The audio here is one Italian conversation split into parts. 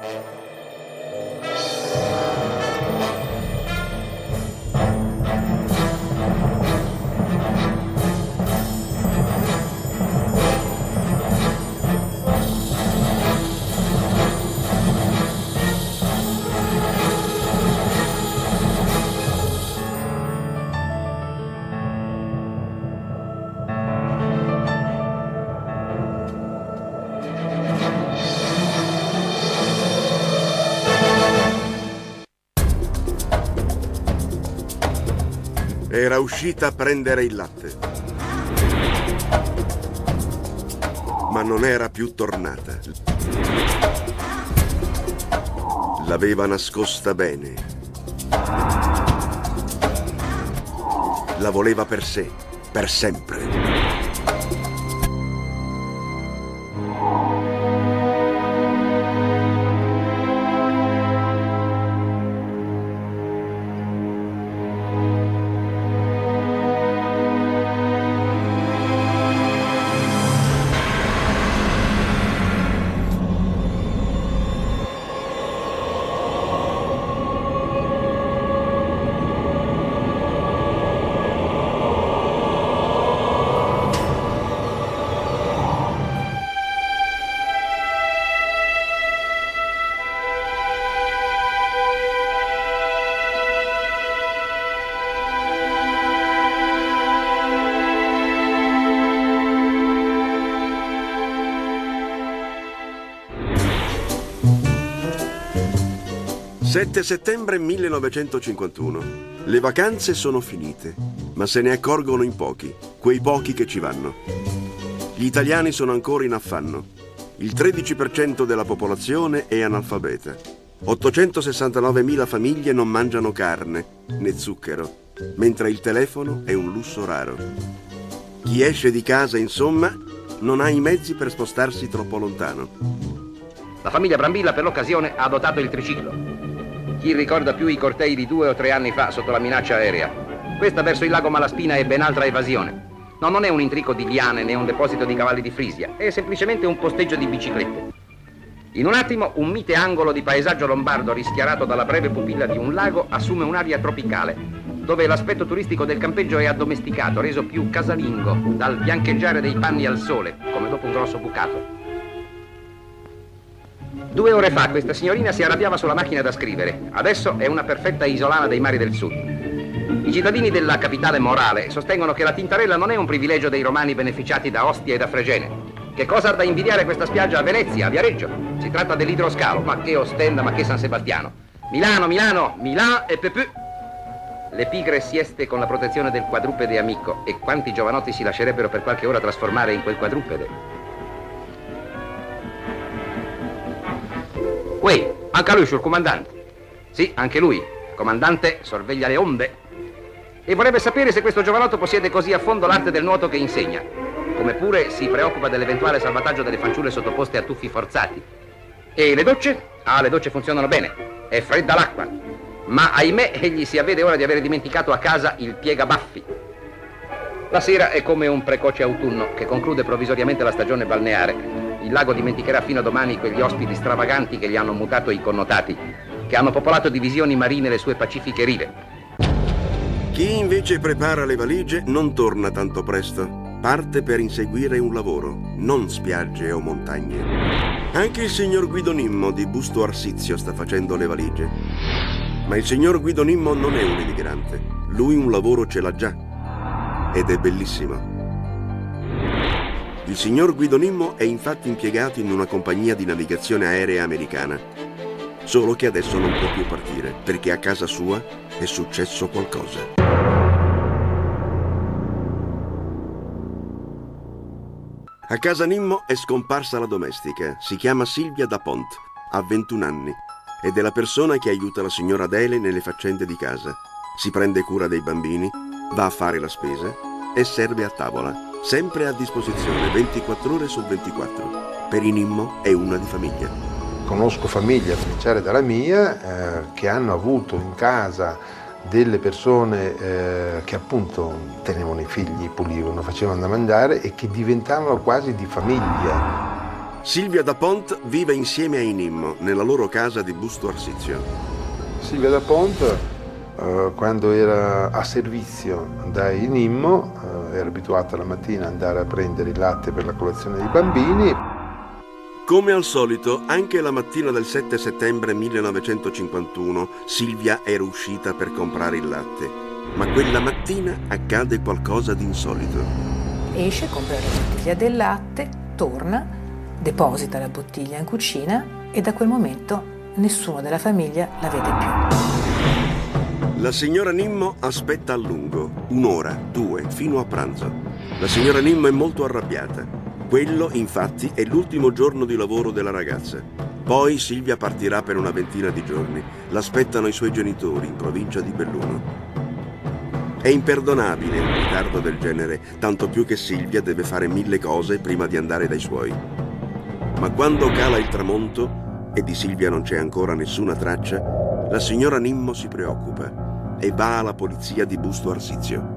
Era uscita a prendere il latte, ma non era più tornata. L'aveva nascosta bene. La voleva per sé, per sempre. «7 settembre 1951. Le vacanze sono finite, ma se ne accorgono in pochi, quei pochi che ci vanno. Gli italiani sono ancora in affanno. Il 13% della popolazione è analfabeta. 869.000 famiglie non mangiano carne né zucchero, mentre il telefono è un lusso raro. Chi esce di casa, insomma, non ha i mezzi per spostarsi troppo lontano. La famiglia Brambilla per l'occasione ha adottato il triciclo. Chi ricorda più i cortei di 2 o 3 anni fa sotto la minaccia aerea? Questa verso il lago Malaspina è ben altra evasione. No, non è un intrico di liane né un deposito di cavalli di Frisia, è semplicemente un posteggio di biciclette. In un attimo un mite angolo di paesaggio lombardo rischiarato dalla breve pupilla di un lago assume un'aria tropicale, dove l'aspetto turistico del campeggio è addomesticato, reso più casalingo dal biancheggiare dei panni al sole, come dopo un grosso bucato. 2 ore fa questa signorina si arrabbiava sulla macchina da scrivere, adesso è una perfetta isolana dei mari del sud. I cittadini della capitale morale sostengono che la Tintarella non è un privilegio dei romani beneficiati da Ostia e da Fregene. Che cosa ha da invidiare questa spiaggia a Venezia, a Viareggio? Si tratta dell'idroscalo, ma che Ostenda, ma che San Sebastiano. Milano, Milano, Milà e Pepù. Le pigre sieste con la protezione del quadrupede amico, e quanti giovanotti si lascerebbero per qualche ora trasformare in quel quadrupede. Uè, anche lui, il comandante. Sì, anche lui. Comandante, sorveglia le onde. E vorrebbe sapere se questo giovanotto possiede così a fondo l'arte del nuoto che insegna. Come pure si preoccupa dell'eventuale salvataggio delle fanciulle sottoposte a tuffi forzati. E le docce? Ah, le docce funzionano bene. È fredda l'acqua. Ma ahimè, egli si avvede ora di aver dimenticato a casa il piegabaffi. La sera è come un precoce autunno che conclude provvisoriamente la stagione balneare. Il lago dimenticherà fino a domani quegli ospiti stravaganti che gli hanno mutato i connotati, che hanno popolato di visioni marine le sue pacifiche rive. Chi invece prepara le valigie non torna tanto presto. Parte per inseguire un lavoro, non spiagge o montagne. Anche il signor Guido Nimmo di Busto Arsizio sta facendo le valigie. Ma il signor Guido Nimmo non è un emigrante. Lui un lavoro ce l'ha già. Ed è bellissimo. Il signor Guido Nimmo è infatti impiegato in una compagnia di navigazione aerea americana. Solo che adesso non può più partire, perché a casa sua è successo qualcosa. A casa Nimmo è scomparsa la domestica. Si chiama Silvia da Pont, ha 21 anni, ed è la persona che aiuta la signora Adele nelle faccende di casa. Si prende cura dei bambini, va a fare la spesa e serve a tavola. Sempre a disposizione 24 ore su 24. Per i Nimmo è una di famiglia. Conosco famiglie, a cominciare dalla mia, che hanno avuto in casa delle persone che appunto tenevano i figli, pulivano, facevano da mangiare e che diventavano quasi di famiglia. Silvia da Pont vive insieme a Inimmo nella loro casa di Busto Arsizio. Silvia da Pont, quando era a servizio da Inimmo, era abituata la mattina ad andare a prendere il latte per la colazione dei bambini. Come al solito, anche la mattina del 7 settembre 1951 Silvia era uscita per comprare il latte. Ma quella mattina accade qualcosa di insolito. Esce, compra la bottiglia del latte, torna, deposita la bottiglia in cucina e da quel momento nessuno della famiglia la vede più. La signora Nimmo aspetta a lungo, 1 ora, 2, fino a pranzo. La signora Nimmo è molto arrabbiata. Quello, infatti, è l'ultimo giorno di lavoro della ragazza. Poi Silvia partirà per una ventina di giorni. L'aspettano i suoi genitori in provincia di Belluno. È imperdonabile un ritardo del genere, tanto più che Silvia deve fare 1000 cose prima di andare dai suoi. Ma quando cala il tramonto e di Silvia non c'è ancora nessuna traccia, la signora Nimmo si preoccupa e va alla polizia di Busto Arsizio.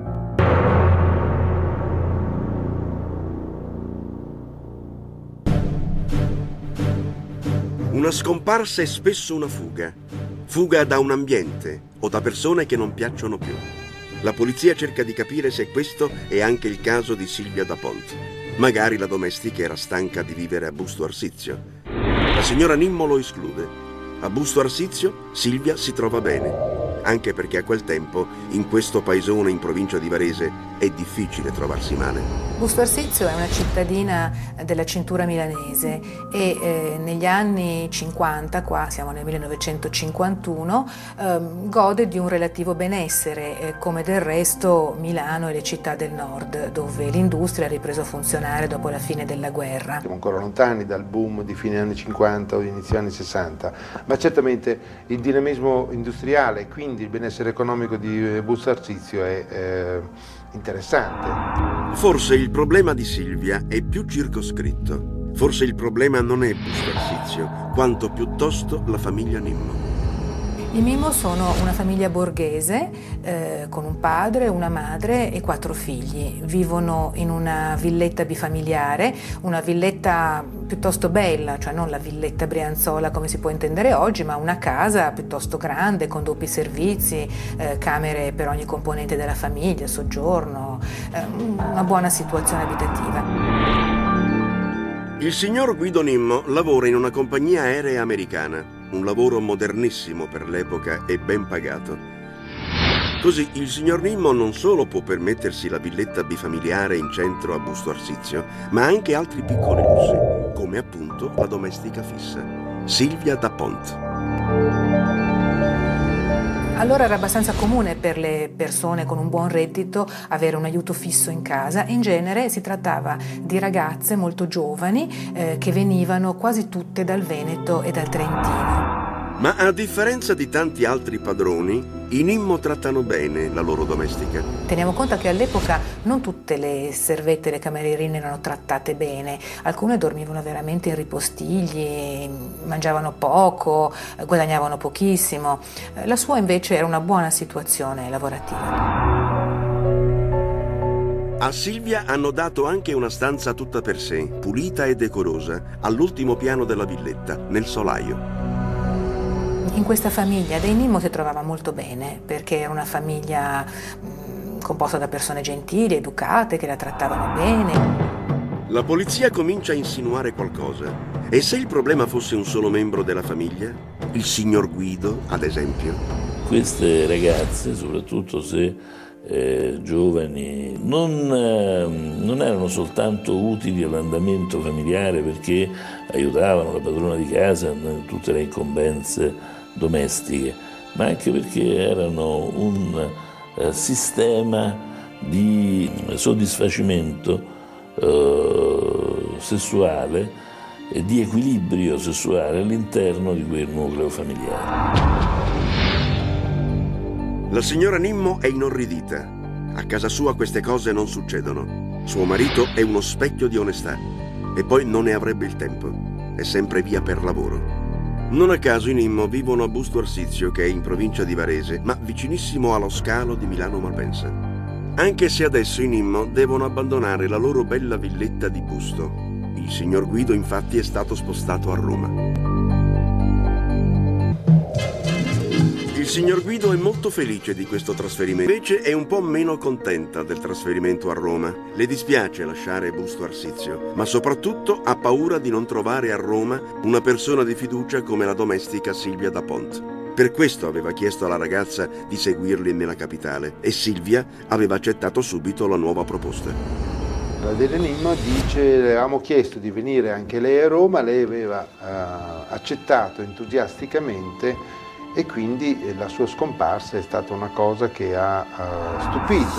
Una scomparsa è spesso una fuga. Fuga da un ambiente o da persone che non piacciono più. La polizia cerca di capire se questo è anche il caso di Silvia da Pont. Magari la domestica era stanca di vivere a Busto Arsizio. La signora Nimmo lo esclude. A Busto Arsizio Silvia si trova bene, anche perché a quel tempo in questo paesone in provincia di Varese è difficile trovarsi male. Busto Arsizio è una cittadina della cintura milanese e negli anni 50, qua siamo nel 1951, gode di un relativo benessere, come del resto Milano e le città del nord, dove l'industria ha ripreso a funzionare dopo la fine della guerra. Siamo ancora lontani dal boom di fine anni 50 o di inizio anni 60, ma certamente il dinamismo industriale, quindi il benessere economico di Busto Arsizio è interessante. Forse il problema di Silvia è più circoscritto. Forse il problema non è Busto Arsizio, quanto piuttosto la famiglia Nimmo. I Nimmo sono una famiglia borghese con un padre, una madre e 4 figli. Vivono in una villetta bifamiliare, una villetta piuttosto bella, cioè non la villetta brianzola come si può intendere oggi, ma una casa piuttosto grande con doppi servizi, camere per ogni componente della famiglia, soggiorno, una buona situazione abitativa. Il signor Guido Nimmo lavora in una compagnia aerea americana, un lavoro modernissimo per l'epoca e ben pagato. Così il signor Nimmo non solo può permettersi la villetta bifamiliare in centro a Busto Arsizio, ma anche altri piccoli lussi, come appunto la domestica fissa, Silvia da Pont. Allora era abbastanza comune per le persone con un buon reddito avere un aiuto fisso in casa e in genere si trattava di ragazze molto giovani che venivano quasi tutte dal Veneto e dal Trentino. Ma a differenza di tanti altri padroni, i Nimmo trattano bene la loro domestica. Teniamo conto che all'epoca non tutte le servette e le camerierine erano trattate bene, alcune dormivano veramente in ripostigli, mangiavano poco, guadagnavano pochissimo. La sua invece era una buona situazione lavorativa. A Silvia hanno dato anche una stanza tutta per sé, pulita e decorosa, all'ultimo piano della villetta, nel solaio. In questa famiglia dei Nimmo si trovava molto bene, perché era una famiglia composta da persone gentili, educate, che la trattavano bene. La polizia comincia a insinuare qualcosa. E se il problema fosse un solo membro della famiglia? Il signor Guido, ad esempio? Queste ragazze, soprattutto se giovani, non erano soltanto utili all'andamento familiare perché aiutavano la padrona di casa in tutte le incombenze domestiche, ma anche perché erano un sistema di soddisfacimento sessuale e di equilibrio sessuale all'interno di quel nucleo familiare. La signora Nimmo è inorridita. A casa sua queste cose non succedono. Suo marito è uno specchio di onestà. E poi non ne avrebbe il tempo. È sempre via per lavoro. Non a caso i Nimmo vivono a Busto Arsizio, che è in provincia di Varese, ma vicinissimo allo scalo di Milano Malpensa. Anche se adesso i Nimmo devono abbandonare la loro bella villetta di Busto. Il signor Guido infatti è stato spostato a Roma. Il signor Guido è molto felice di questo trasferimento, invece è un po' meno contenta del trasferimento a Roma. Le dispiace lasciare Busto Arsizio, ma soprattutto ha paura di non trovare a Roma una persona di fiducia come la domestica Silvia da Pont. Per questo aveva chiesto alla ragazza di seguirli nella capitale e Silvia aveva accettato subito la nuova proposta. Adele Nimmo dice: le avevamo chiesto di venire anche lei a Roma, lei aveva accettato entusiasticamente e quindi la sua scomparsa è stata una cosa che ha stupito.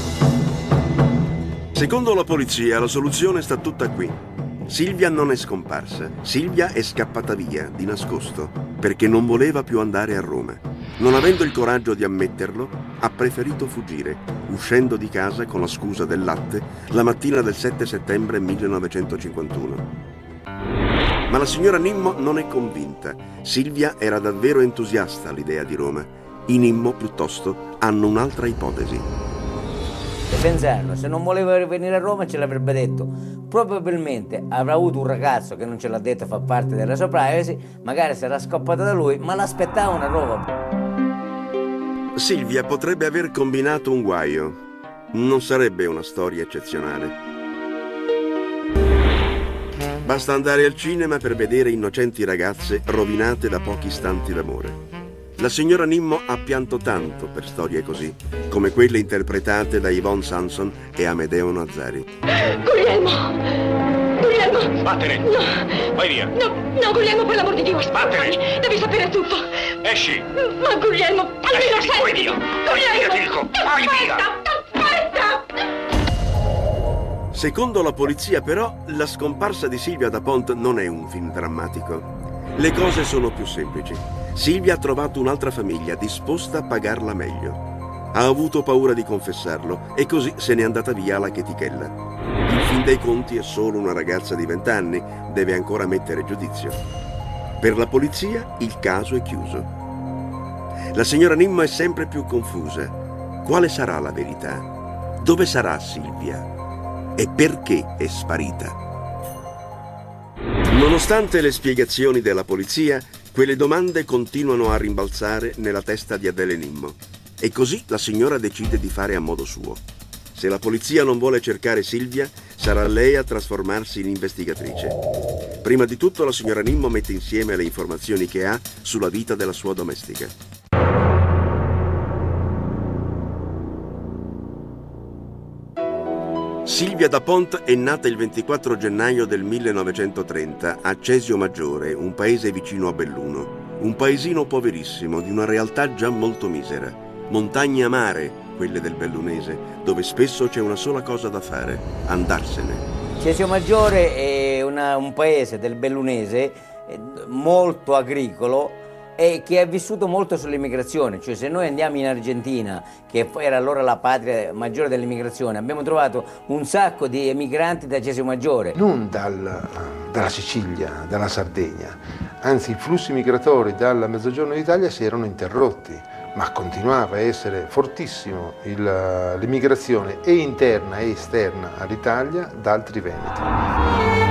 Secondo la polizia la soluzione sta tutta qui. Silvia non è scomparsa, Silvia è scappata via di nascosto perché non voleva più andare a Roma. Non avendo il coraggio di ammetterlo, ha preferito fuggire, uscendo di casa con la scusa del latte la mattina del 7 settembre 1951. Ma la signora Nimmo non è convinta. Silvia era davvero entusiasta all'idea di Roma. I Nimmo, piuttosto, hanno un'altra ipotesi. Pensando, se non voleva venire a Roma ce l'avrebbe detto. Probabilmente avrà avuto un ragazzo che non ce l'ha detto, fa parte della sua privacy, magari sarà scappata da lui, ma l'aspettavano a Roma. Silvia potrebbe aver combinato un guaio. Non sarebbe una storia eccezionale. Basta andare al cinema per vedere innocenti ragazze rovinate da pochi istanti d'amore. La signora Nimmo ha pianto tanto per storie così, come quelle interpretate da Yvonne Sanson e Amedeo Nazzari. Guglielmo! Guglielmo! Vattene! No! Vai via! No, Guglielmo, per l'amor di Dio, Vattene! devi sapere tutto! Esci! Ma Guglielmo, almeno Esci, vai senti! via! Guglielmo! Via, dico! Vai via! Aspetta! Secondo la polizia, però, la scomparsa di Silvia da Pont non è un film drammatico. Le cose sono più semplici. Silvia ha trovato un'altra famiglia disposta a pagarla meglio. Ha avuto paura di confessarlo e così se n'è andata via alla chetichella. In fin dei conti è solo una ragazza di 20 anni, deve ancora mettere giudizio. Per la polizia il caso è chiuso. La signora Nimmo è sempre più confusa. Quale sarà la verità? Dove sarà Silvia? E perché è sparita? Nonostante le spiegazioni della polizia, quelle domande continuano a rimbalzare nella testa di Adele Nimmo. E così la signora decide di fare a modo suo. Se la polizia non vuole cercare Silvia, sarà lei a trasformarsi in investigatrice. Prima di tutto la signora Nimmo mette insieme le informazioni che ha sulla vita della sua domestica. Silvia da Pont è nata il 24 gennaio del 1930 a Cesio Maggiore, un paese vicino a Belluno. Un paesino poverissimo, di una realtà già molto misera. Montagne a mare, quelle del Bellunese, dove spesso c'è una sola cosa da fare: andarsene. Cesio Maggiore è un paese del Bellunese molto agricolo e che ha vissuto molto sull'immigrazione. Cioè, se noi andiamo in Argentina, che era allora la patria maggiore dell'immigrazione, abbiamo trovato un sacco di emigranti da Cesio Maggiore. Non dalla Sicilia, dalla Sardegna, anzi i flussi migratori dal mezzogiorno d'Italia si erano interrotti, ma continuava a essere fortissimo l'immigrazione e interna e esterna all'Italia da altri veneti.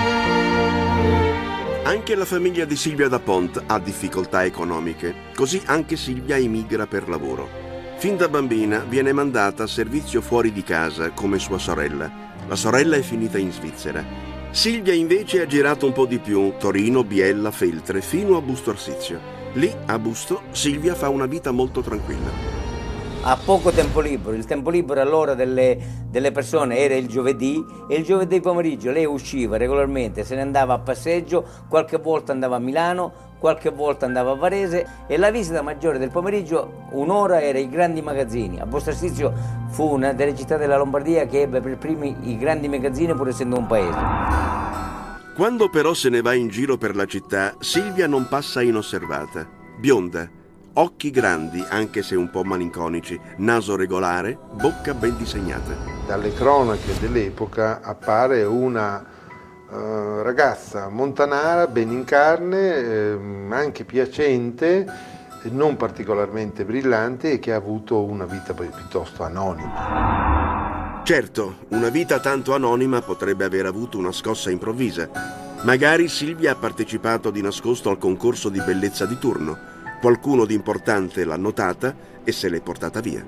Anche la famiglia di Silvia da Pont ha difficoltà economiche, così anche Silvia emigra per lavoro. Fin da bambina viene mandata a servizio fuori di casa come sua sorella. La sorella è finita in Svizzera. Silvia invece ha girato un po' di più: Torino, Biella, Feltre, fino a Busto Arsizio. Lì, a Busto, Silvia fa una vita molto tranquilla. Ha poco tempo libero, il tempo libero allora delle persone era il giovedì, e il giovedì pomeriggio lei usciva regolarmente, se ne andava a passeggio, qualche volta andava a Milano, qualche volta andava a Varese, e la visita maggiore del pomeriggio, un'ora, era i grandi magazzini. A Busto Arsizio fu una delle città della Lombardia che ebbe per primi i grandi magazzini, pur essendo un paese. Quando però se ne va in giro per la città, Silvia non passa inosservata. Bionda, occhi grandi, anche se un po' malinconici, naso regolare, bocca ben disegnata. Dalle cronache dell'epoca appare una ragazza montanara, ben in carne, anche piacente, non particolarmente brillante e che ha avuto una vita piuttosto anonima. Certo, una vita tanto anonima potrebbe aver avuto una scossa improvvisa. Magari Silvia ha partecipato di nascosto al concorso di bellezza di turno. Qualcuno di importante l'ha notata e se l'è portata via.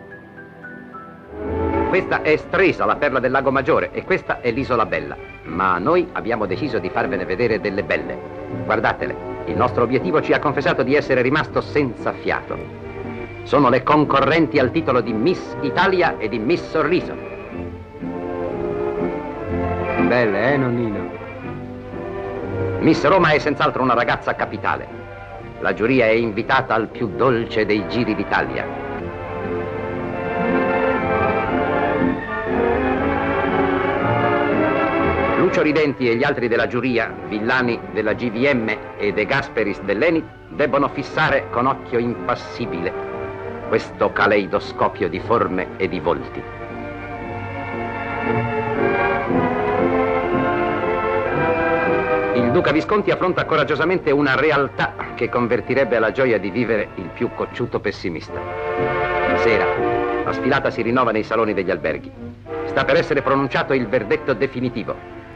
Questa è Stresa, la perla del Lago Maggiore, e questa è l'Isola Bella. Ma noi abbiamo deciso di farvene vedere delle belle. Guardatele, il nostro obiettivo ci ha confessato di essere rimasto senza fiato. Sono le concorrenti al titolo di Miss Italia e di Miss Sorriso. Belle, nonnino? Miss Roma è senz'altro una ragazza capitale. La giuria è invitata al più dolce dei giri d'Italia. Lucio Ridenti e gli altri della giuria, Villani della GVM e De Gasperis dell'Enit, debbono fissare con occhio impassibile questo caleidoscopio di forme e di volti. Il Duca Visconti affronta coraggiosamente una realtà che convertirebbe alla gioia di vivere il più cocciuto pessimista. Sera, la sfilata si rinnova nei saloni degli alberghi. Sta per essere pronunciato il verdetto definitivo.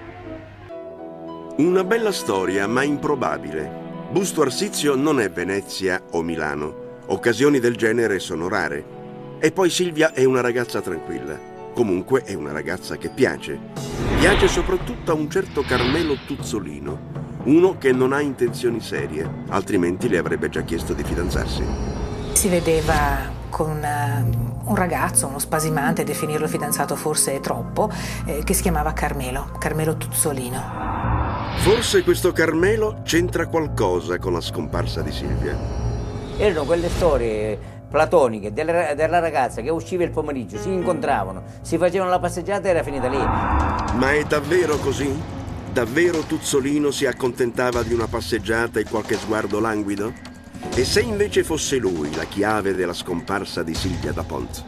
Una bella storia, ma improbabile. Busto Arsizio non è Venezia o Milano. Occasioni del genere sono rare. E poi Silvia è una ragazza tranquilla. Comunque è una ragazza che piace. Piace soprattutto a un certo Carmelo Tuzzolino, uno che non ha intenzioni serie, altrimenti le avrebbe già chiesto di fidanzarsi. Si vedeva con un ragazzo, uno spasimante, definirlo fidanzato forse è troppo, che si chiamava Carmelo Tuzzolino. Forse questo Carmelo c'entra qualcosa con la scomparsa di Silvia. Erano quelle storie platoniche della ragazza che usciva il pomeriggio, si incontravano, si facevano la passeggiata e era finita lì. Ma è davvero così? Davvero Tuzzolino si accontentava di una passeggiata e qualche sguardo languido? E se invece fosse lui la chiave della scomparsa di Silvia da Pont?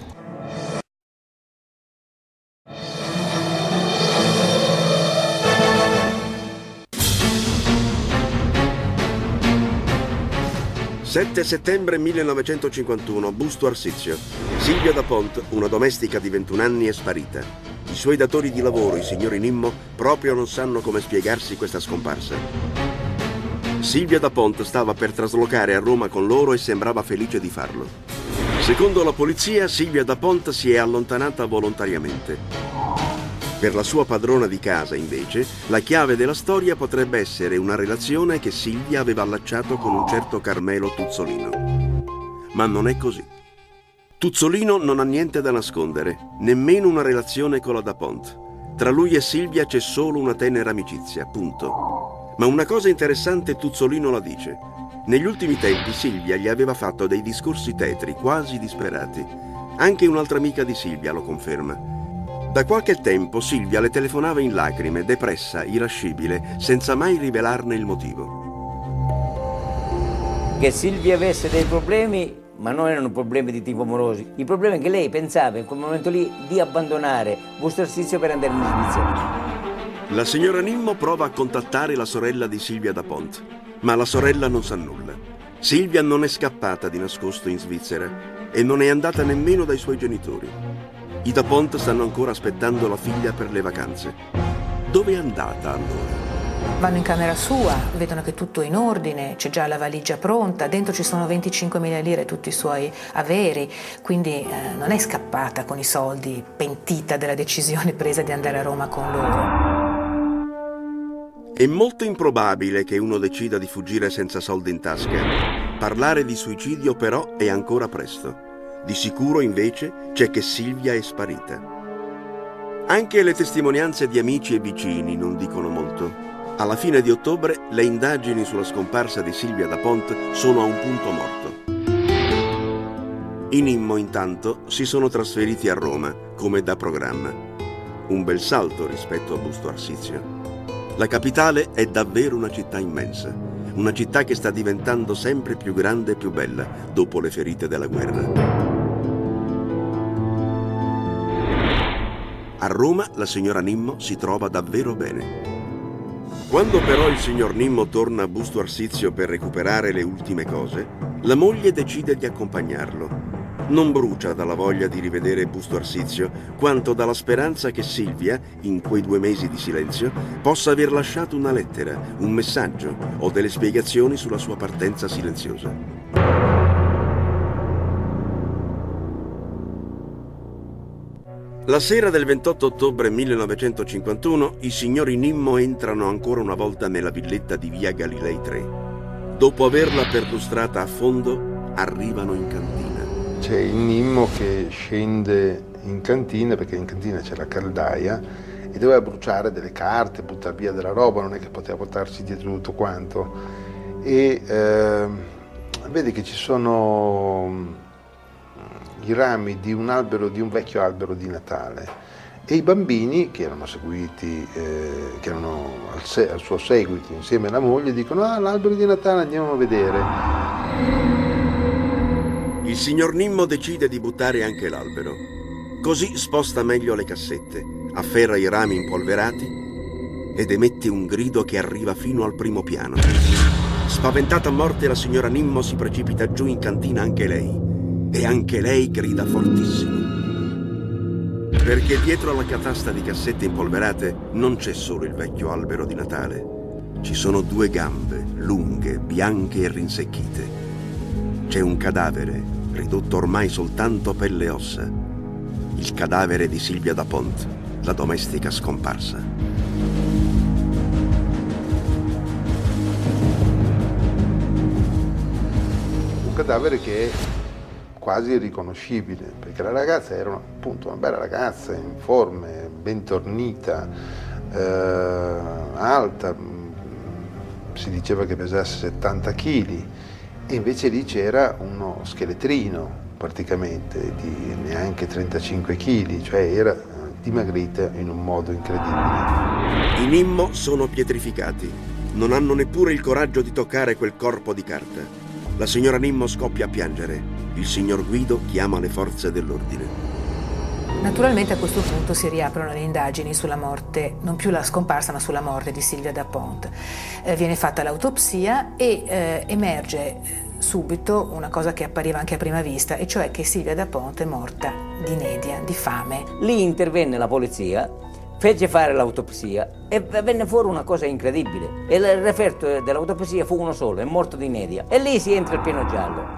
7 settembre 1951, Busto Arsizio. Silvia da Pont, una domestica di 21 anni, è sparita. I suoi datori di lavoro, i signori Nimmo, proprio non sanno come spiegarsi questa scomparsa. Silvia da Pont stava per traslocare a Roma con loro e sembrava felice di farlo. Secondo la polizia, Silvia da Pont si è allontanata volontariamente. Per la sua padrona di casa, invece, la chiave della storia potrebbe essere una relazione che Silvia aveva allacciato con un certo Carmelo Tuzzolino. Ma non è così. Tuzzolino non ha niente da nascondere, nemmeno una relazione con la da Pont. Tra lui e Silvia c'è solo una tenera amicizia, punto. Ma una cosa interessante Tuzzolino la dice. Negli ultimi tempi Silvia gli aveva fatto dei discorsi tetri, quasi disperati. Anche un'altra amica di Silvia lo conferma. Da qualche tempo Silvia le telefonava in lacrime, depressa, irascibile, senza mai rivelarne il motivo. Che Silvia avesse dei problemi, ma non erano problemi di tipo amorosi. Il problema è che lei pensava in quel momento lì di abbandonare Busto Arsizio per andare in Svizzera. La signora Nimmo prova a contattare la sorella di Silvia da Pont, ma la sorella non sa nulla. Silvia non è scappata di nascosto in Svizzera e non è andata nemmeno dai suoi genitori. I da Pont stanno ancora aspettando la figlia per le vacanze. Dove è andata allora? Vanno in camera sua, vedono che tutto è in ordine, c'è già la valigia pronta, dentro ci sono 25.000 lire, tutti i suoi averi, quindi non è scappata con i soldi, pentita della decisione presa di andare a Roma con loro. È molto improbabile che uno decida di fuggire senza soldi in tasca. Parlare di suicidio però è ancora presto. Di sicuro, invece, c'è che Silvia è sparita. Anche le testimonianze di amici e vicini non dicono molto. Alla fine di ottobre, le indagini sulla scomparsa di Silvia da Pont sono a un punto morto. I Nimmo, intanto, si sono trasferiti a Roma, come da programma. Un bel salto rispetto a Busto Arsizio. La capitale è davvero una città immensa. Una città che sta diventando sempre più grande e più bella dopo le ferite della guerra. A Roma la signora Nimmo si trova davvero bene. Quando però il signor Nimmo torna a Busto Arsizio per recuperare le ultime cose, la moglie decide di accompagnarlo. non brucia dalla voglia di rivedere Busto Arsizio, quanto dalla speranza che Silvia, in quei 2 mesi di silenzio, possa aver lasciato una lettera, un messaggio o delle spiegazioni sulla sua partenza silenziosa. La sera del 28 ottobre 1951 i signori Nimmo entrano ancora una volta nella villetta di via Galilei 3. Dopo averla perlustrata a fondo, arrivano in cantina. C'è il Nimmo che scende in cantina, perché in cantina c'è la caldaia, e doveva bruciare delle carte, buttare via della roba, non è che poteva portarsi dietro tutto quanto. E vede che ci sono i rami di un albero, di un vecchio albero di Natale, e i bambini che erano seguiti, che erano al suo seguito insieme alla moglie, dicono: ah, l'albero di Natale, andiamo a vedere. Il signor Nimmo decide di buttare anche l'albero. Così sposta meglio le cassette, afferra i rami impolverati ed emette un grido che arriva fino al primo piano. Spaventata a morte, la signora Nimmo si precipita giù in cantina anche lei. E anche lei grida fortissimo. Perché dietro alla catasta di cassette impolverate non c'è solo il vecchio albero di Natale. Ci sono 2 gambe, lunghe, bianche e rinsecchite. C'è un cadavere, ridotto ormai soltanto a pelle e ossa. Il cadavere di Silvia da Pont, la domestica scomparsa. Un cadavere che è quasi irriconoscibile, perché la ragazza era appunto una bella ragazza, informe, ben tornita, alta, si diceva che pesasse 70 kg, e invece lì c'era uno scheletrino praticamente di neanche 35 kg, cioè era dimagrita in un modo incredibile. I Nimmo sono pietrificati, non hanno neppure il coraggio di toccare quel corpo di carta. La signora Nimmo scoppia a piangere. Il signor Guido chiama le forze dell'ordine. Naturalmente a questo punto si riaprono le indagini sulla morte, non più la scomparsa ma sulla morte di Silvia da Pont. Viene fatta l'autopsia e emerge subito una cosa che appariva anche a prima vista, e cioè che Silvia da Pont è morta di inedia, di fame. Lì intervenne la polizia, fece fare l'autopsia e venne fuori una cosa incredibile. E il referto dell'autopsia fu uno solo: è morto di inedia. E lì si entra il piano giallo.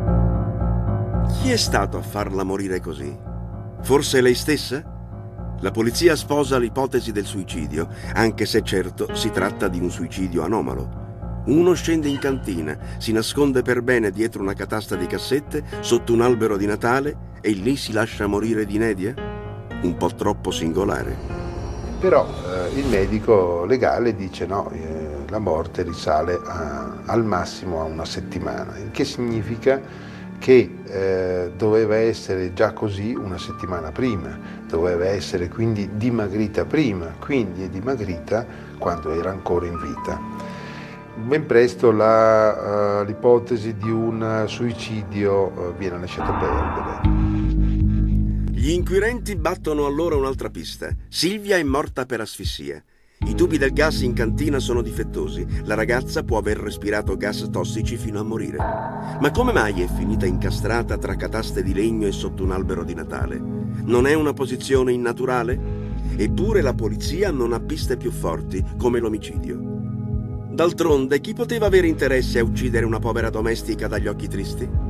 Chi è stato a farla morire così? Forse lei stessa? La polizia sposa l'ipotesi del suicidio, anche se certo si tratta di un suicidio anomalo. Uno scende in cantina, si nasconde per bene dietro una catasta di cassette, sotto un albero di Natale, e lì si lascia morire di inedia? Un po' troppo singolare. Però il medico legale dice no, la morte risale al massimo a 1 settimana, il che significa che doveva essere già così 1 settimana prima, doveva essere quindi dimagrita prima, quindi è dimagrita quando era ancora in vita. Ben presto l'ipotesi di un suicidio viene lasciata perdere. Gli inquirenti battono allora un'altra pista. Silvia è morta per asfissia. I tubi del gas in cantina sono difettosi. La ragazza può aver respirato gas tossici fino a morire. Ma come mai è finita incastrata tra cataste di legno e sotto un albero di Natale? Non è una posizione innaturale? Eppure la polizia non ha piste più forti, come l'omicidio. D'altronde, chi poteva avere interesse a uccidere una povera domestica dagli occhi tristi?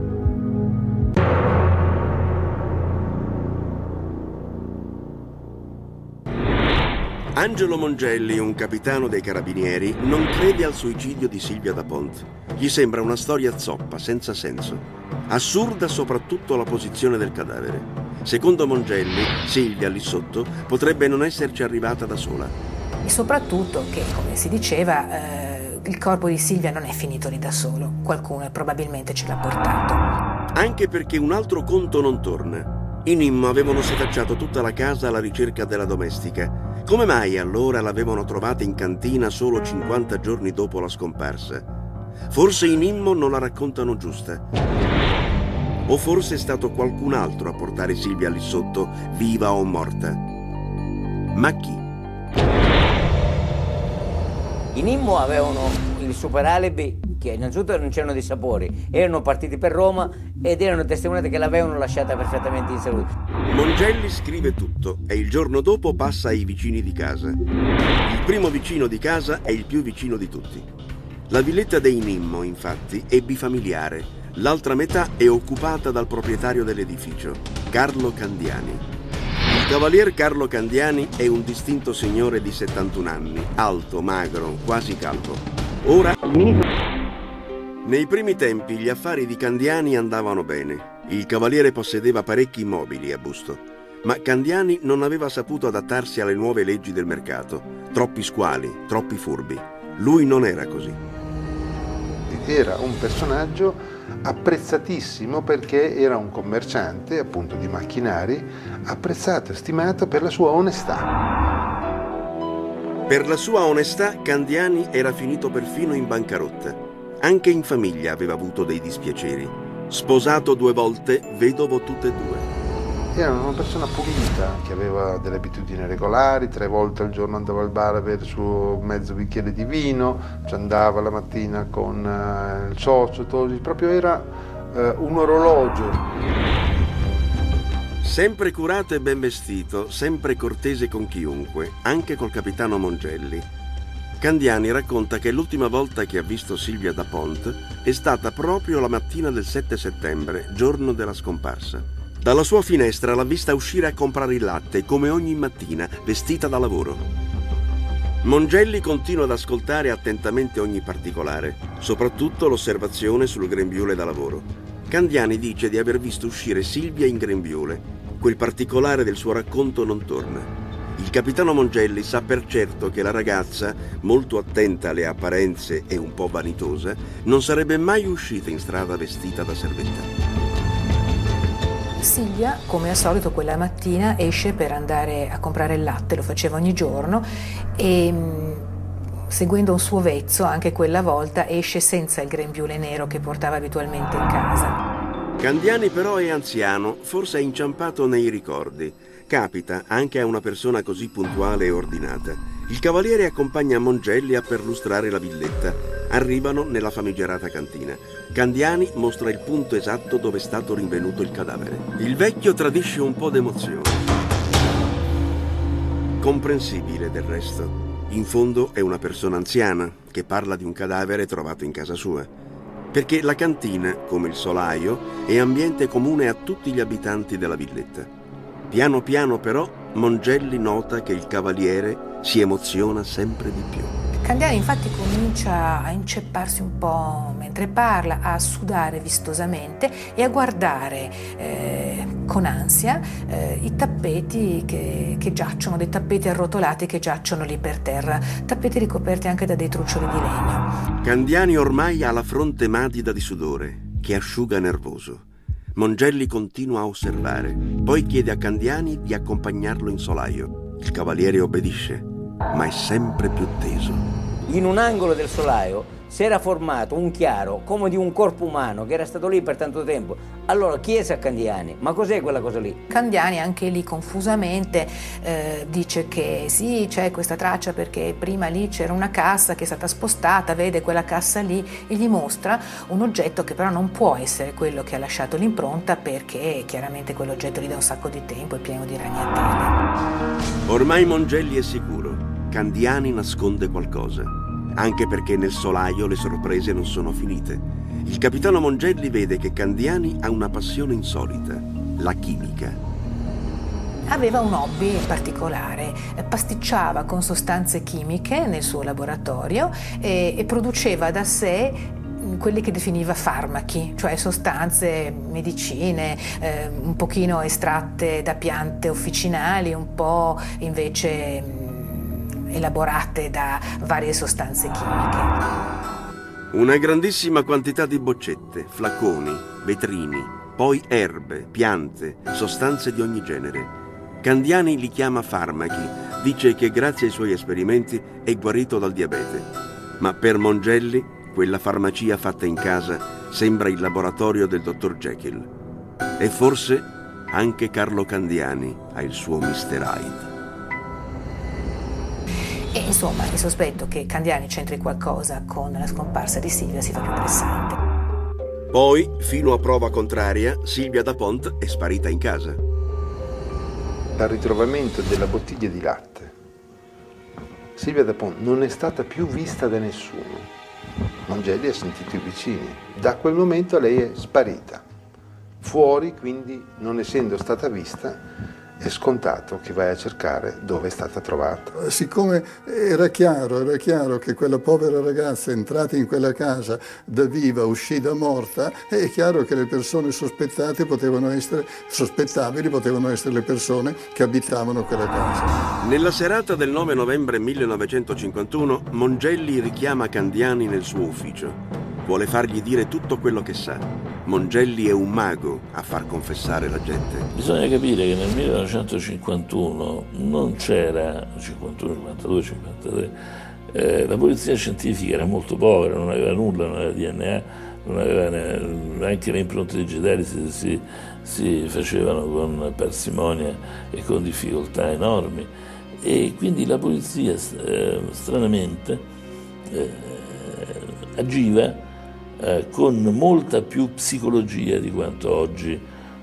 Angelo Mongelli, un capitano dei carabinieri, non crede al suicidio di Silvia da Pont. Gli sembra una storia zoppa, senza senso. Assurda soprattutto la posizione del cadavere. Secondo Mongelli, Silvia lì sotto potrebbe non esserci arrivata da sola. E soprattutto che, come si diceva, il corpo di Silvia non è finito lì da solo. Qualcuno probabilmente ce l'ha portato. Anche perché un altro conto non torna. I Nimmo avevano setacciato tutta la casa alla ricerca della domestica. Come mai allora l'avevano trovata in cantina solo 50 giorni dopo la scomparsa? Forse i Nimmo non la raccontano giusta. O forse è stato qualcun altro a portare Silvia lì sotto, viva o morta. Ma chi? I Nimmo avevano il super alibi che innanzitutto non c'erano dei sapori, erano partiti per Roma ed erano testimoniate che l'avevano lasciata perfettamente in salute. Mongelli scrive tutto e il giorno dopo passa ai vicini di casa. Il primo vicino di casa è il più vicino di tutti. La villetta dei Nimmo, infatti, è bifamiliare. L'altra metà è occupata dal proprietario dell'edificio, Carlo Candiani. Il cavalier Carlo Candiani è un distinto signore di 71 anni, alto, magro, quasi calvo. Ora, nei primi tempi gli affari di Candiani andavano bene. Il cavaliere possedeva parecchi immobili a Busto, ma Candiani non aveva saputo adattarsi alle nuove leggi del mercato. Troppi squali, troppi furbi. Lui non era così. Era un personaggio apprezzatissimo perché era un commerciante, appunto, di macchinari, apprezzato e stimato per la sua onestà. Per la sua onestà Candiani era finito perfino in bancarotta. Anche in famiglia aveva avuto dei dispiaceri. Sposato 2 volte, vedovo tutte e 2. Era una persona pulita, che aveva delle abitudini regolari, 3 volte al giorno andava al bar a bere il suo mezzo bicchiere di vino, ci andava la mattina con il socio, proprio era un orologio. Sempre curato e ben vestito, sempre cortese con chiunque, anche col capitano Mongelli. Candiani racconta che l'ultima volta che ha visto Silvia da Pont è stata proprio la mattina del 7 settembre, giorno della scomparsa. Dalla sua finestra l'ha vista uscire a comprare il latte, come ogni mattina, vestita da lavoro. Mongelli continua ad ascoltare attentamente ogni particolare, soprattutto l'osservazione sul grembiule da lavoro. Candiani dice di aver visto uscire Silvia in grembiule. Quel particolare del suo racconto non torna. Il capitano Mongelli sa per certo che la ragazza, molto attenta alle apparenze e un po' vanitosa, non sarebbe mai uscita in strada vestita da servetta. Silvia, come al solito, quella mattina esce per andare a comprare il latte, lo faceva ogni giorno e seguendo un suo vezzo, anche quella volta esce senza il grembiule nero che portava abitualmente in casa. Candiani però è anziano, forse è inciampato nei ricordi. Capita anche a una persona così puntuale e ordinata. Il cavaliere accompagna Mongelli a perlustrare la villetta. Arrivano nella famigerata cantina. Candiani mostra il punto esatto dove è stato rinvenuto il cadavere. Il vecchio tradisce un po' d'emozione. Comprensibile del resto. In fondo è una persona anziana che parla di un cadavere trovato in casa sua. Perché la cantina, come il solaio, è ambiente comune a tutti gli abitanti della villetta. Piano piano però Mongelli nota che il cavaliere si emoziona sempre di più. Candiani infatti comincia a incepparsi un po' mentre parla, a sudare vistosamente e a guardare con ansia i tappeti che giacciono, dei tappeti arrotolati che giacciono lì per terra, tappeti ricoperti anche da dei truccioli di legno. Candiani ormai ha la fronte matida di sudore, che asciuga nervoso. Mongelli continua a osservare, poi chiede a Candiani di accompagnarlo in solaio. Il cavaliere obbedisce, ma è sempre più teso. In un angolo del solaio si era formato un chiaro come di un corpo umano che era stato lì per tanto tempo. Allora chiese a Candiani: ma cos'è quella cosa lì? Candiani anche lì confusamente dice che sì, c'è questa traccia perché prima lì c'era una cassa che è stata spostata, vede quella cassa lì e gli mostra un oggetto che però non può essere quello che ha lasciato l'impronta, perché chiaramente quell'oggetto lì da un sacco di tempo è pieno di ragnatele. Ormai Mongelli è sicuro, Candiani nasconde qualcosa, anche perché nel solaio le sorprese non sono finite. Il capitano Mongelli vede che Candiani ha una passione insolita, la chimica. Aveva un hobby particolare, pasticciava con sostanze chimiche nel suo laboratorio e produceva da sé quelli che definiva farmaci, cioè sostanze, medicine, un pochino estratte da piante officinali, un po' invece elaborate da varie sostanze chimiche. Una grandissima quantità di boccette, flaconi, vetrini, poi erbe, piante, sostanze di ogni genere. Candiani li chiama farmaci, dice che grazie ai suoi esperimenti è guarito dal diabete. Ma per Mongelli, quella farmacia fatta in casa sembra il laboratorio del dottor Jekyll. E forse anche Carlo Candiani ha il suo Mr. Hyde. E insomma il sospetto che Candiani c'entri qualcosa con la scomparsa di Silvia si fa più pressante. Poi, fino a prova contraria, Silvia Da Pont è sparita in casa. Dal ritrovamento della bottiglia di latte, Silvia Da Pont non è stata più vista da nessuno. Mongelli ha sentito i vicini. Da quel momento lei è sparita. Fuori, quindi, non essendo stata vista, è scontato che vai a cercare dove è stata trovata. Siccome era chiaro che quella povera ragazza entrata in quella casa da viva, uscita morta, è chiaro che le persone sospettabili potevano essere le persone che abitavano quella casa. Nella serata del 9 novembre 1951, Mongelli richiama Candiani nel suo ufficio. Vuole fargli dire tutto quello che sa. Mongelli è un mago a far confessare la gente. Bisogna capire che nel 1951 non c'era, 51, 52, 53, la polizia scientifica era molto povera, non aveva nulla, non aveva DNA, non aveva anche le impronte digitali si facevano con parsimonia e con difficoltà enormi. E quindi la polizia stranamente agiva con molta più psicologia di quanto oggi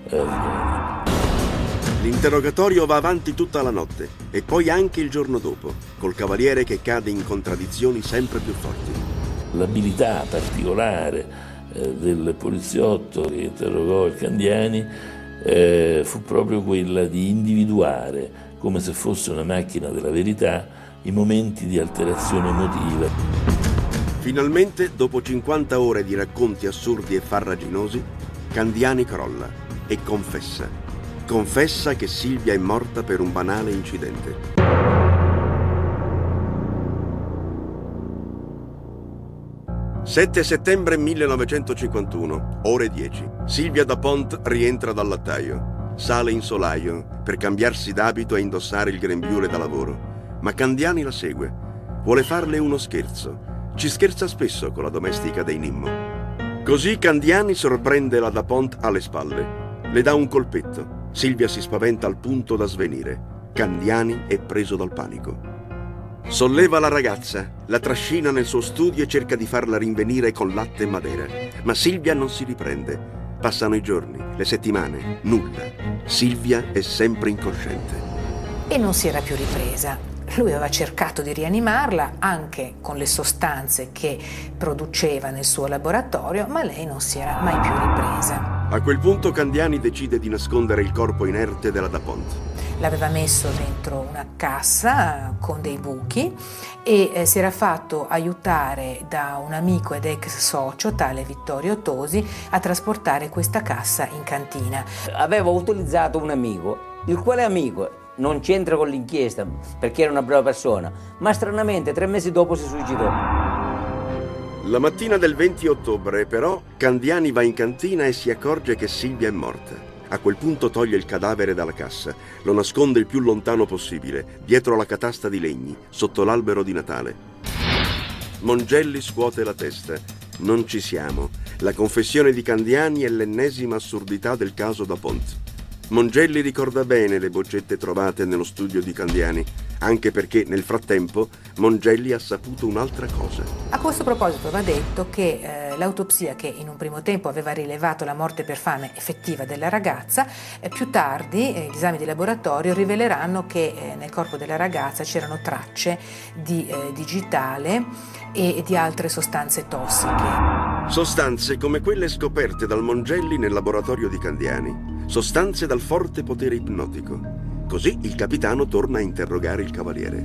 L'interrogatorio va avanti tutta la notte e poi anche il giorno dopo, col cavaliere che cade in contraddizioni sempre più forti. L'abilità particolare del poliziotto che interrogò il Candiani fu proprio quella di individuare, come se fosse una macchina della verità, i momenti di alterazione emotiva. Finalmente, dopo 50 ore di racconti assurdi e farraginosi, Candiani crolla e confessa. Confessa che Silvia è morta per un banale incidente. «7 settembre 1951, ore 10. Silvia Da Pont rientra dal lattaio. Sale in solaio per cambiarsi d'abito e indossare il grembiule da lavoro. Ma Candiani la segue. Vuole farle uno scherzo. Ci scherza spesso con la domestica dei Nimmo. Così Candiani sorprende la Da Pont alle spalle. Le dà un colpetto. Silvia si spaventa al punto da svenire. Candiani è preso dal panico. Solleva la ragazza, la trascina nel suo studio e cerca di farla rinvenire con latte e madera. Ma Silvia non si riprende. Passano i giorni, le settimane, nulla. Silvia è sempre incosciente. E non si era più ripresa. Lui aveva cercato di rianimarla anche con le sostanze che produceva nel suo laboratorio, ma lei non si era mai più ripresa. A quel punto Candiani decide di nascondere il corpo inerte della Da Pont. L'aveva messo dentro una cassa con dei buchi e si era fatto aiutare da un amico ed ex socio, tale Vittorio Tosi, a trasportare questa cassa in cantina. Aveva utilizzato un amico, il quale amico non c'entra con l'inchiesta perché era una brava persona, ma stranamente 3 mesi dopo si suicidò. La mattina del 20 ottobre, però, Candiani va in cantina e si accorge che Silvia è morta. A quel punto toglie il cadavere dalla cassa, lo nasconde il più lontano possibile, dietro la catasta di legni, sotto l'albero di Natale. Mongelli scuote la testa. Non ci siamo. La confessione di Candiani è l'ennesima assurdità del caso Da Pont. Mongelli ricorda bene le boccette trovate nello studio di Candiani, anche perché nel frattempo Mongelli ha saputo un'altra cosa. A questo proposito va detto che l'autopsia, che in un primo tempo aveva rilevato la morte per fame effettiva della ragazza, più tardi gli esami di laboratorio riveleranno che nel corpo della ragazza c'erano tracce di digitale e di altre sostanze tossiche. Sostanze come quelle scoperte dal Mongelli nel laboratorio di Candiani. Sostanze dal forte potere ipnotico. Così il capitano torna a interrogare il cavaliere.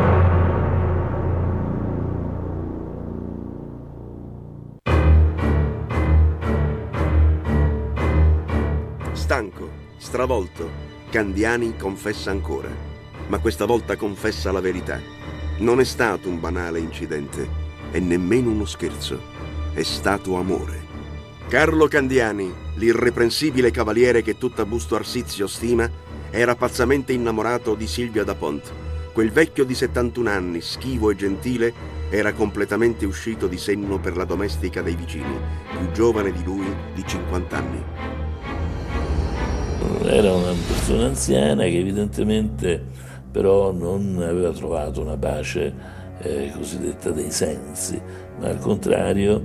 Stanco, stravolto, Candiani confessa ancora. Ma questa volta confessa la verità. Non è stato un banale incidente e nemmeno uno scherzo. È stato amore. Carlo Candiani, l'irreprensibile cavaliere che tutta Busto Arsizio stima, era pazzamente innamorato di Silvia Da Pont. Quel vecchio di 71 anni, schivo e gentile, era completamente uscito di senno per la domestica dei vicini, più giovane di lui di 50 anni. Era una persona anziana che evidentemente però non aveva trovato una pace cosiddetta dei sensi, ma al contrario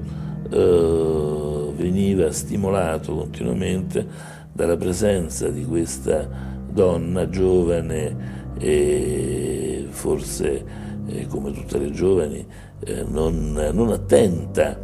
veniva stimolato continuamente dalla presenza di questa donna giovane e forse come tutte le giovani non attenta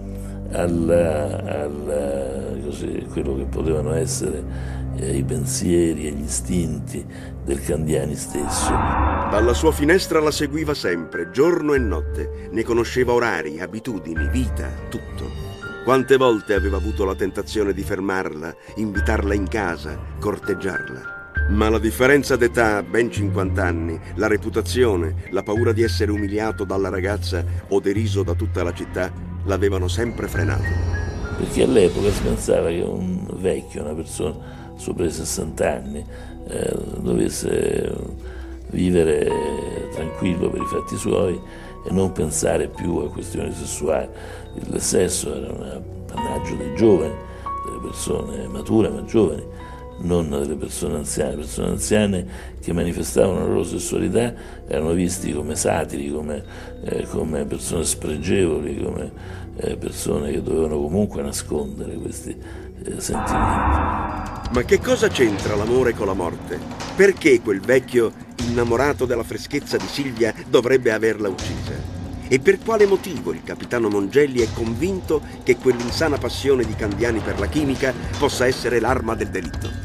quello che potevano essere i pensieri e gli istinti del Candiani stesso. Dalla sua finestra la seguiva sempre, giorno e notte, ne conosceva orari, abitudini, vita, tutto. Quante volte aveva avuto la tentazione di fermarla, invitarla in casa, corteggiarla. Ma la differenza d'età, ben 50 anni, la reputazione, la paura di essere umiliato dalla ragazza o deriso da tutta la città, l'avevano sempre frenato. Perché all'epoca si pensava che un vecchio, una persona sopra i 60 anni, dovesse vivere tranquillo per i fatti suoi e non pensare più a questioni sessuali. Il sesso era un appannaggio dei giovani, delle persone mature ma giovani, non delle persone anziane. Le persone anziane che manifestavano la loro sessualità erano visti come satiri, come persone spregevoli, come persone che dovevano comunque nascondere questi sentimenti. Ma che cosa c'entra l'amore con la morte? Perché quel vecchio, innamorato della freschezza di Silvia, dovrebbe averla uccisa? E per quale motivo il capitano Mongelli è convinto che quell'insana passione di Candiani per la chimica possa essere l'arma del delitto?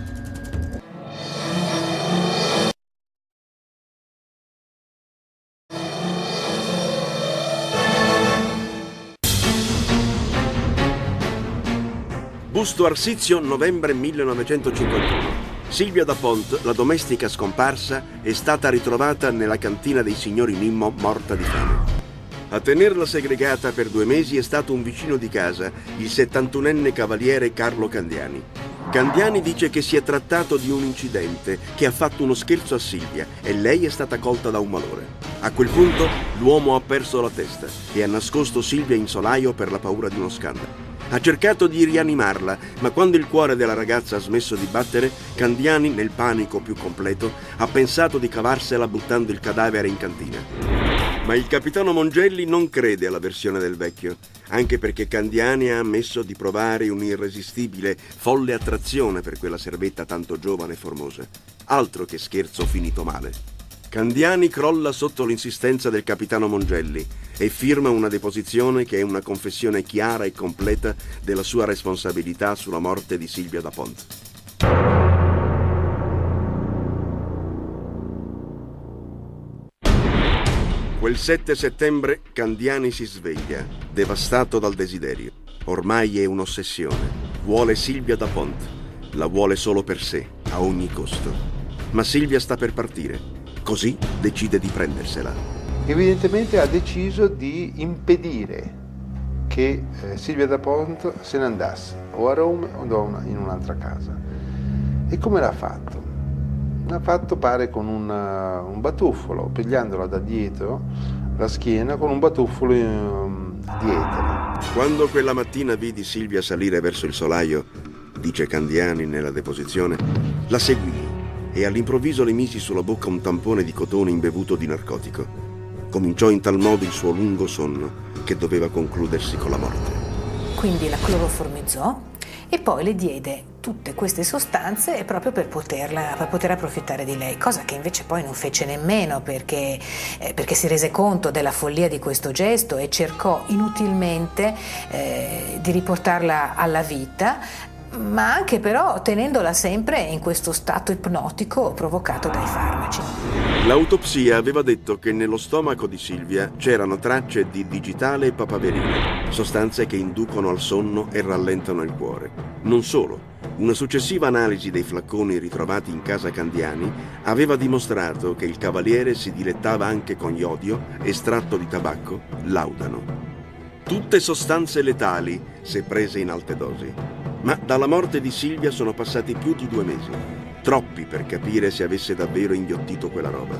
Busto Arsizio, novembre 1951. Silvia da Pont, la domestica scomparsa, è stata ritrovata nella cantina dei signori Nimmo morta di fame. A tenerla segregata per 2 mesi è stato un vicino di casa, il 71enne cavaliere Carlo Candiani. Candiani dice che si è trattato di un incidente, che ha fatto uno scherzo a Silvia e lei è stata colta da un malore. A quel punto l'uomo ha perso la testa e ha nascosto Silvia in solaio per la paura di uno scandalo. Ha cercato di rianimarla, ma quando il cuore della ragazza ha smesso di battere, Candiani, nel panico più completo, ha pensato di cavarsela buttando il cadavere in cantina. Ma il capitano Mongelli non crede alla versione del vecchio, anche perché Candiani ha ammesso di provare un'irresistibile, folle attrazione per quella servetta tanto giovane e formosa. Altro che scherzo finito male. Candiani crolla sotto l'insistenza del capitano Mongelli e firma una deposizione che è una confessione chiara e completa della sua responsabilità sulla morte di Silvia da Pont. Quel 7 settembre Candiani si sveglia, devastato dal desiderio. Ormai è un'ossessione. Vuole Silvia da Pont. La vuole solo per sé, a ogni costo. Ma Silvia sta per partire. Così decide di prendersela. Evidentemente ha deciso di impedire che Silvia da Pont se ne andasse, o a Roma o in un'altra casa. E come l'ha fatto? L'ha fatto pare con un batuffolo, pigliandola da dietro la schiena con un batuffolo di etere. Quando quella mattina vidi Silvia salire verso il solaio, dice Candiani nella deposizione, la seguii e all'improvviso le misi sulla bocca un tampone di cotone imbevuto di narcotico. Cominciò in tal modo il suo lungo sonno, che doveva concludersi con la morte. Quindi la cloroformizzò e poi le diede tutte queste sostanze proprio per poter approfittare di lei, cosa che invece poi non fece nemmeno perché si rese conto della follia di questo gesto e cercò inutilmente di riportarla alla vita, ma anche però tenendola sempre in questo stato ipnotico provocato dai farmaci. L'autopsia aveva detto che nello stomaco di Silvia c'erano tracce di digitale e papaverina, sostanze che inducono al sonno e rallentano il cuore. Non solo, una successiva analisi dei flacconi ritrovati in casa Candiani aveva dimostrato che il cavaliere si dilettava anche con iodio, estratto di tabacco, laudano. Tutte sostanze letali se prese in alte dosi. Ma dalla morte di Silvia sono passati più di 2 mesi, troppi per capire se avesse davvero inghiottito quella roba.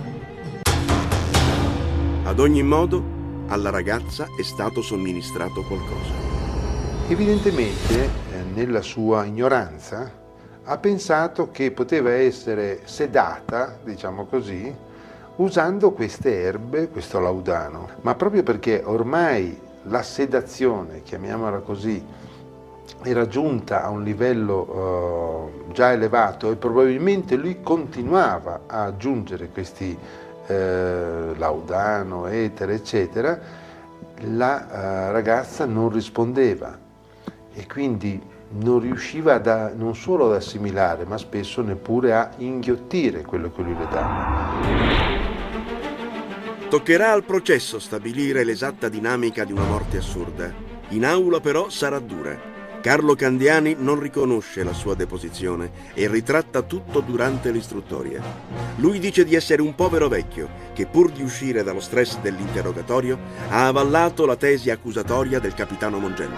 Ad ogni modo, alla ragazza è stato somministrato qualcosa. Evidentemente, nella sua ignoranza, ha pensato che poteva essere sedata, diciamo così, usando queste erbe, questo laudano, ma proprio perché ormai la sedazione, chiamiamola così, era giunta a un livello già elevato e probabilmente lui continuava a aggiungere questi laudano, etere, eccetera, la ragazza non rispondeva e quindi non riusciva non solo ad assimilare, ma spesso neppure a inghiottire quello che lui le dava. Toccherà al processo stabilire l'esatta dinamica di una morte assurda. In aula però sarà dura. Carlo Candiani non riconosce la sua deposizione e ritratta tutto durante l'istruttoria. Lui dice di essere un povero vecchio che, pur di uscire dallo stress dell'interrogatorio, ha avallato la tesi accusatoria del capitano Mongelli.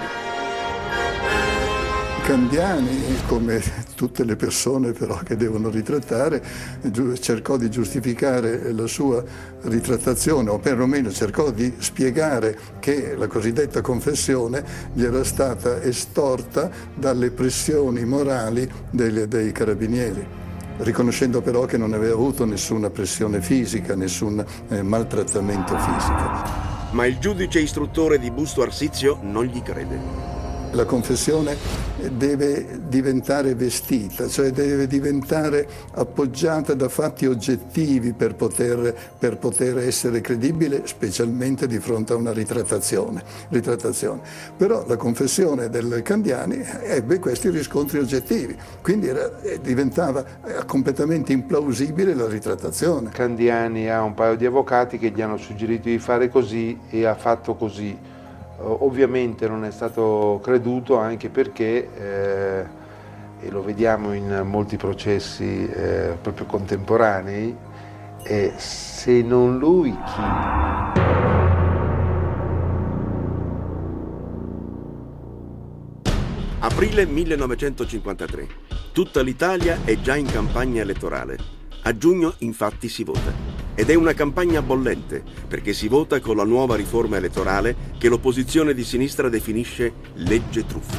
Candiani, come tutte le persone però che devono ritrattare, cercò di giustificare la sua ritrattazione, o perlomeno cercò di spiegare che la cosiddetta confessione gli era stata estorta dalle pressioni morali dei carabinieri, riconoscendo però che non aveva avuto nessuna pressione fisica, nessun maltrattamento fisico. Ma il giudice istruttore di Busto Arsizio non gli crede. La confessione deve diventare vestita, cioè deve diventare appoggiata da fatti oggettivi per poter essere credibile, specialmente di fronte a una ritrattazione. Però la confessione del Candiani ebbe questi riscontri oggettivi, quindi diventava completamente implausibile la ritrattazione. Candiani ha un paio di avvocati che gli hanno suggerito di fare così e ha fatto così. Ovviamente non è stato creduto, anche perché, e lo vediamo in molti processi proprio contemporanei, se non lui chi? Aprile 1953. Tutta l'Italia è già in campagna elettorale. A giugno infatti si vota. Ed è una campagna bollente, perché si vota con la nuova riforma elettorale che l'opposizione di sinistra definisce legge truffa.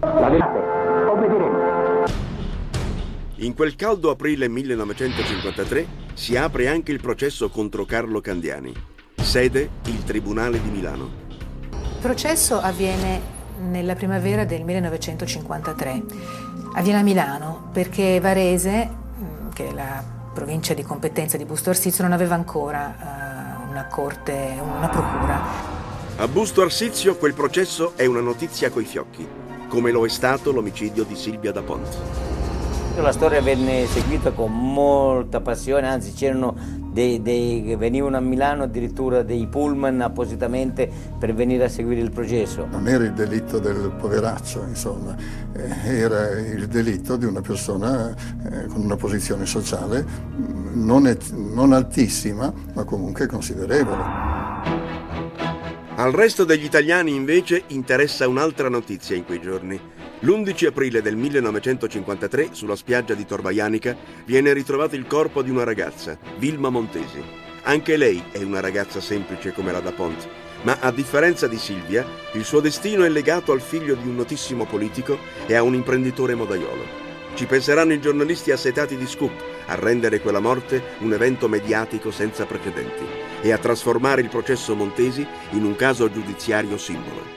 In quel caldo aprile 1953 si apre anche il processo contro Carlo Candiani. Sede il Tribunale di Milano. Il processo avviene nella primavera del 1953. Avviene a Milano perché Varese, che è la provincia di competenza di Busto Arsizio, non aveva ancora una procura. A Busto Arsizio quel processo è una notizia coi fiocchi, come lo è stato l'omicidio di Silvia da Ponte. La storia venne seguita con molta passione, anzi c'erano venivano a Milano addirittura dei pullman appositamente per venire a seguire il processo. Non era il delitto del poveraccio, insomma, era il delitto di una persona con una posizione sociale non altissima, ma comunque considerevole. Al resto degli italiani invece interessa un'altra notizia in quei giorni. L'11 aprile del 1953, sulla spiaggia di Tor Vaianica, viene ritrovato il corpo di una ragazza, Vilma Montesi. Anche lei è una ragazza semplice come la da Ponte, ma a differenza di Silvia, il suo destino è legato al figlio di un notissimo politico e a un imprenditore modaiolo. Ci penseranno i giornalisti assetati di scoop a rendere quella morte un evento mediatico senza precedenti e a trasformare il processo Montesi in un caso giudiziario simbolo.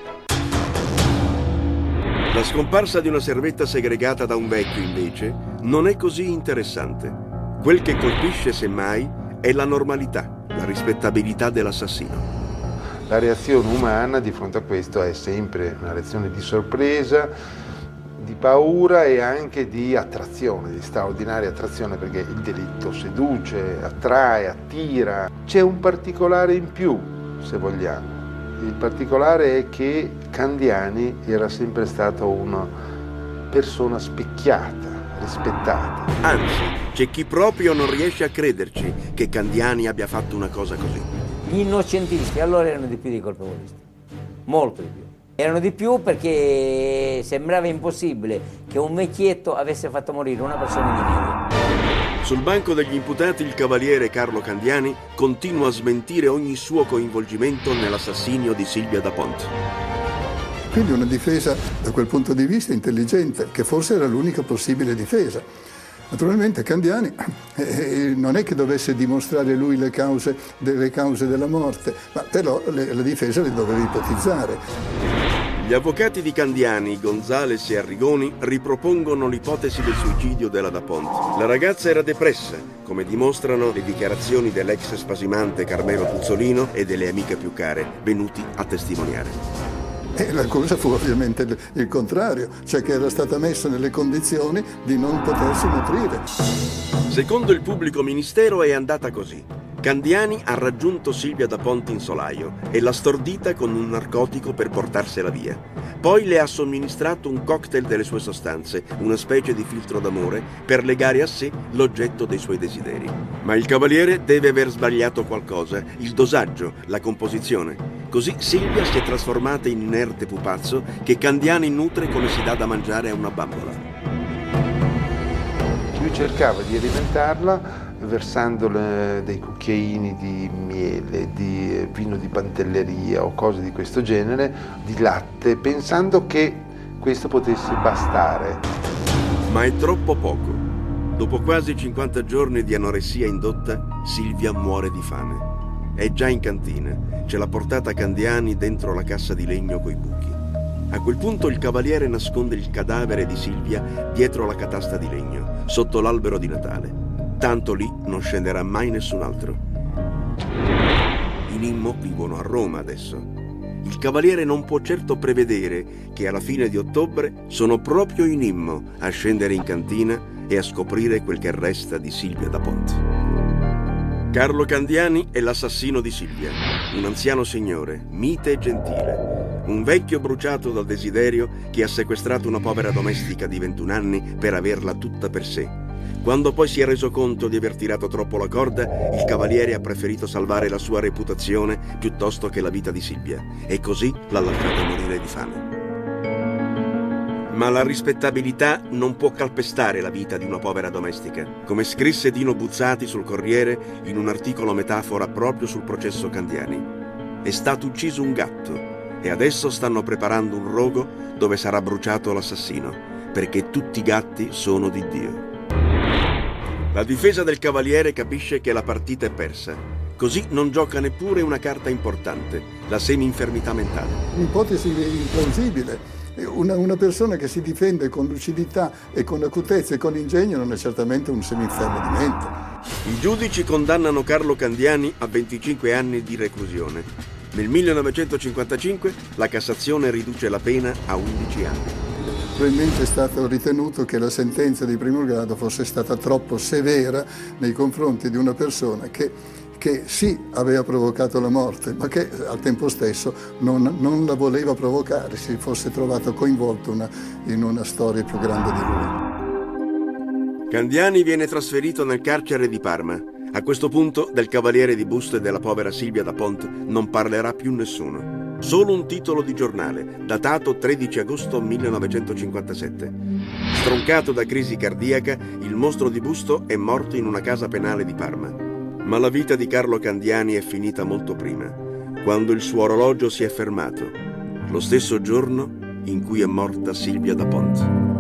La scomparsa di una servetta segregata da un vecchio, invece, non è così interessante. Quel che colpisce, semmai, è la normalità, la rispettabilità dell'assassino. La reazione umana di fronte a questo è sempre una reazione di sorpresa, di paura e anche di attrazione, di straordinaria attrazione, perché il delitto seduce, attrae, attira. C'è un particolare in più, se vogliamo. Il particolare è che Candiani era sempre stato una persona specchiata, rispettata. Anzi, c'è chi proprio non riesce a crederci che Candiani abbia fatto una cosa così. Gli innocentisti allora erano di più dei colpevolisti, molto di più. Erano di più perché sembrava impossibile che un vecchietto avesse fatto morire una persona di media. Sul banco degli imputati il cavaliere Carlo Candiani continua a smentire ogni suo coinvolgimento nell'assassinio di Silvia da Ponte. Quindi una difesa da quel punto di vista intelligente, che forse era l'unica possibile difesa. Naturalmente Candiani non è che dovesse dimostrare lui le cause della morte, ma però la difesa le doveva ipotizzare. Gli avvocati di Candiani, Gonzales e Arrigoni ripropongono l'ipotesi del suicidio della Da Ponte. La ragazza era depressa, come dimostrano le dichiarazioni dell'ex spasimante Carmelo Puzzolino e delle amiche più care, venuti a testimoniare. E la cosa fu ovviamente il contrario, cioè che era stata messa nelle condizioni di non potersi nutrire. Secondo il pubblico ministero è andata così. Candiani ha raggiunto Silvia Da Ponte in solaio e l'ha stordita con un narcotico per portarsela via. Poi le ha somministrato un cocktail delle sue sostanze, una specie di filtro d'amore, per legare a sé l'oggetto dei suoi desideri. Ma il cavaliere deve aver sbagliato qualcosa, il dosaggio, la composizione. Così Silvia si è trasformata in inerte pupazzo che Candiani nutre come si dà da mangiare a una bambola. Lui cercava di alimentarla versandole dei cucchiaini di miele, di vino di pantelleria o cose di questo genere, di latte, pensando che questo potesse bastare. Ma è troppo poco. Dopo quasi 50 giorni di anoressia indotta, Silvia muore di fame. È già in cantina, ce l'ha portata Candiani dentro la cassa di legno coi buchi. A quel punto il cavaliere nasconde il cadavere di Silvia dietro la catasta di legno, sotto l'albero di Natale. Tanto lì non scenderà mai nessun altro. I Nimmo vivono a Roma adesso. Il cavaliere non può certo prevedere che alla fine di ottobre sono proprio i Nimmo a scendere in cantina e a scoprire quel che resta di Silvia Da Ponte. Carlo Candiani è l'assassino di Silvia, un anziano signore, mite e gentile, un vecchio bruciato dal desiderio che ha sequestrato una povera domestica di 21 anni per averla tutta per sé. Quando poi si è reso conto di aver tirato troppo la corda, il cavaliere ha preferito salvare la sua reputazione piuttosto che la vita di Silvia, e così l'ha lasciata morire di fame. Ma la rispettabilità non può calpestare la vita di una povera domestica, come scrisse Dino Buzzati sul Corriere in un articolo metafora proprio sul processo Candiani. È stato ucciso un gatto e adesso stanno preparando un rogo dove sarà bruciato l'assassino, perché tutti i gatti sono di Dio. La difesa del cavaliere capisce che la partita è persa, così non gioca neppure una carta importante, la semi-infermità mentale. Un'ipotesi implausibile. Una persona che si difende con lucidità e con acutezza e con ingegno non è certamente un semi-infermo di mente. I giudici condannano Carlo Candiani a 25 anni di reclusione. Nel 1955 la Cassazione riduce la pena a 11 anni. Probabilmente è stato ritenuto che la sentenza di primo grado fosse stata troppo severa nei confronti di una persona che sì aveva provocato la morte, ma che al tempo stesso non la voleva provocare, si fosse trovato coinvolto in una storia più grande di lui. Candiani viene trasferito nel carcere di Parma. A questo punto del cavaliere di Busto e della povera Silvia Da Ponte non parlerà più nessuno. Solo un titolo di giornale, datato 13 agosto 1957. Stroncato da crisi cardiaca, il mostro di Busto è morto in una casa penale di Parma. Ma la vita di Carlo Candiani è finita molto prima, quando il suo orologio si è fermato, lo stesso giorno in cui è morta Silvia Da Ponte.